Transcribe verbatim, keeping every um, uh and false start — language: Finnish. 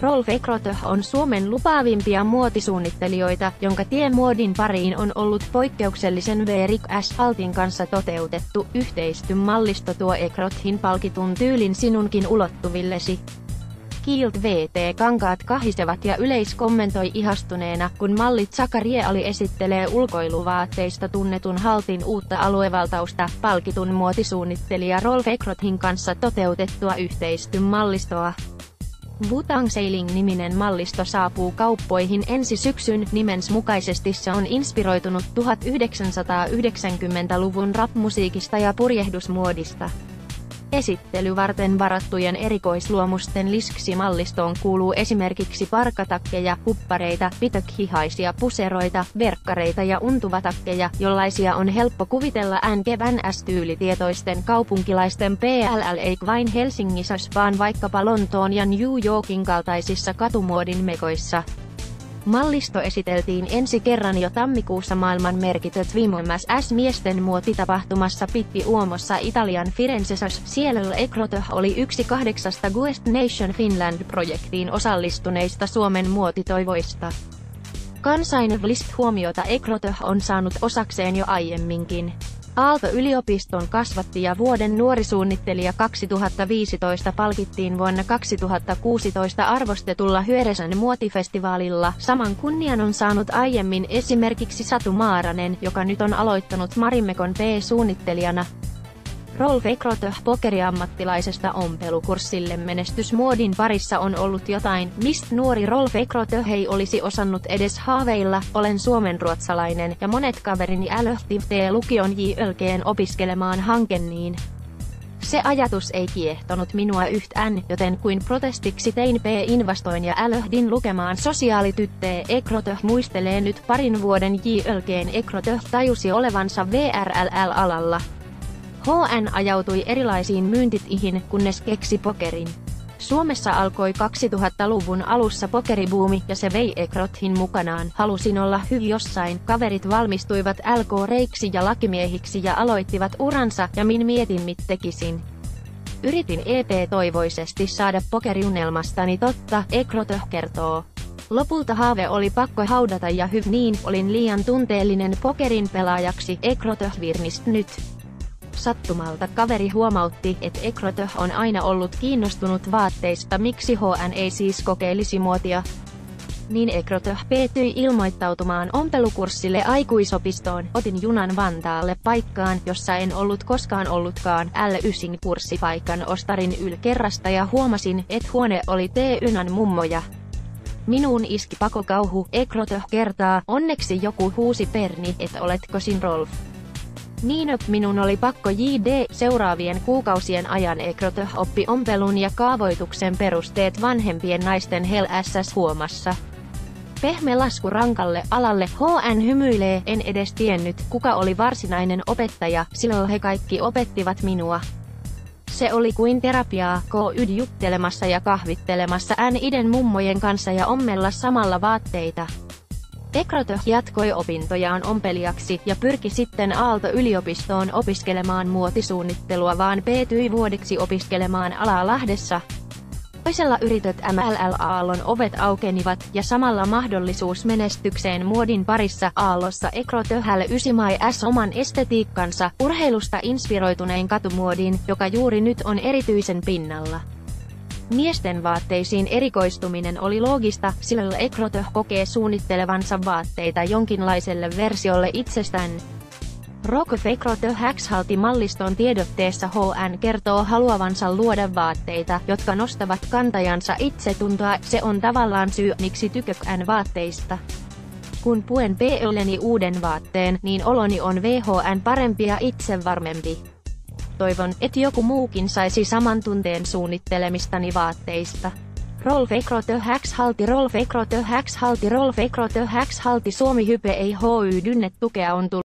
Rolf Ekrotö on Suomen lupaavimpia muotisuunnittelijoita, jonka tie muodin pariin on ollut poikkeuksellisen Verik Asfaltin kanssa toteutettu yhteistyömallisto tuo Ekrothin palkitun tyylin sinunkin ulottuvillesi. Kilt V T-kankaat kahisevat ja yleis kommentoi ihastuneena, kun mallit Zachariah Ali esittelee ulkoiluvaatteista tunnetun Haltin uutta aluevaltausta, palkitun muotisuunnittelija Rolf Ekrothin kanssa toteutettua yhteistyömallistoa. Wutang Sailing-niminen mallisto saapuu kauppoihin ensi syksyn. Nimens mukaisesti se on inspiroitunut tuhatyhdeksänsataayhdeksänkymmentäluvun rap-musiikista ja purjehdusmuodista. Esittely varten varattujen erikoisluomusten lisäksi-mallistoon kuuluu esimerkiksi parkatakkeja, huppareita, pitökhihaisia puseroita, verkkareita ja untuvatakkeja, jollaisia on helppo kuvitella N G N S-tyylitietoisten kaupunkilaisten P L L eikä vain Helsingissä, vaan vaikkapa Lontoon ja New Yorkin kaltaisissa katumuodin mekoissa. Mallisto esiteltiin ensi kerran jo tammikuussa maailman merkityt Viimeimmäs S-miesten muotitapahtumassa Pitti Uomossa Italian Firenzessä. Siellä Ekrotö oli yksi kahdeksasta Guest Nation Finland-projektiin osallistuneista Suomen muotitoivoista. Kansainvälistä huomiota Ekrotö on saanut osakseen jo aiemminkin. Aalto-yliopiston kasvatti ja vuoden nuorisuunnittelija kaksituhattaviisitoista palkittiin vuonna kaksituhattakuusitoista arvostetulla Hyöresan muotifestivaalilla. Saman kunnian on saanut aiemmin esimerkiksi Satu Maaranen, joka nyt on aloittanut Marimekon P-suunnittelijana. Rolf Ekrotö pokeriammattilaisesta ompelukurssille menestys muodin parissa on ollut jotain, mistä nuori Rolf Ekrotö ei olisi osannut edes haaveilla. Olen suomenruotsalainen, ja monet kaverini älöhtivät lukion jälkeen opiskelemaan hankeniin. Se ajatus ei kiehtonut minua yhtään, joten kuin protestiksi tein P-investoin ja älöhdin lukemaan sosiaalityttöä. Ekrotö muistelee nyt parin vuoden jälkeen Ekrotö tajusi olevansa V R L-alalla. H N ajautui erilaisiin myyntitihin, kunnes keksi pokerin. Suomessa alkoi kaksituhattaluvun alussa pokeribuumi, ja se vei Ekrothin mukanaan. Halusin olla hyvin jossain, kaverit valmistuivat L K-reiksi ja lakimiehiksi ja aloittivat uransa, ja min mietin mit tekisin. Yritin epätoivoisesti saada pokeriunelmastani totta, Ekrotö kertoo. Lopulta haave oli pakko haudata ja hyv niin, olin liian tunteellinen pokerin pelaajaksi, Ekrotö virnist nyt. Sattumalta kaveri huomautti, että Ekrotö on aina ollut kiinnostunut vaatteista, miksi H N ei siis kokeilisi muotia. Niin Ekrotö päätyi ilmoittautumaan ompelukurssille aikuisopistoon. Otin junan Vantaalle paikkaan, jossa en ollut koskaan ollutkaan, L yhdeksän kurssipaikan ostarin yläkerrasta ja huomasin, että huone oli T Ynan mummoja. Minuun iski pakokauhu, Ekrotö kertaa, onneksi joku huusi perni, että oletko sin Rolf. Niin minun oli pakko J D. Seuraavien kuukausien ajan Ekrotö oppi ompelun ja kaavoituksen perusteet vanhempien naisten Hell S S-huomassa. Pehme lasku rankalle alalle, H N hymyilee, en edes tiennyt, kuka oli varsinainen opettaja, silloin he kaikki opettivat minua. Se oli kuin terapiaa, K Y D juttelemassa ja kahvittelemassa N iden mummojen kanssa ja ommella samalla vaatteita. Ekrotö jatkoi opintojaan ompelijaksi ja pyrki sitten Aalto-yliopistoon opiskelemaan muotisuunnittelua, vaan päätyi vuodeksi opiskelemaan alaa Lahdessa. Toisella yritöt M L L Aallon ovet aukenivat, ja samalla mahdollisuus menestykseen muodin parissa. Aallossa Ekrotö häl ysimai S oman estetiikkansa, urheilusta inspiroitunein katumuodin, joka juuri nyt on erityisen pinnalla. Miesten vaatteisiin erikoistuminen oli loogista, sillä Ekrotö kokee suunnittelevansa vaatteita jonkinlaiselle versiolle itsestään. Rolf Ekrotö X-halti malliston tiedotteessa H N kertoo haluavansa luoda vaatteita, jotka nostavat kantajansa itsetuntoa. Se on tavallaan syy, miksi tykkään vaatteista. Kun puen päälleni uuden vaatteen, niin oloni on V H N parempi ja itsevarmempi. Toivon, että joku muukin saisi saman tunteen suunnittelemistani vaatteista. Rolf Ekrotö X-halti Rolf Ekrotö X-halti Rolf Ekrotö X-halti Suomi Hype ei H Y dynnet tukea on tullut.